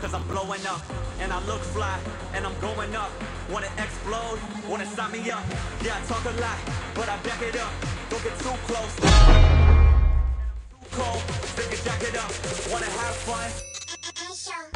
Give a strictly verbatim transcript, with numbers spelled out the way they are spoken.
cause I'm blowing up. And I look fly, and I'm going up. Wanna explode, wanna sign me up. Yeah, I talk a lot, but I back it up. Don't get too close. Too cold, stick your jacket up. Wanna have fun?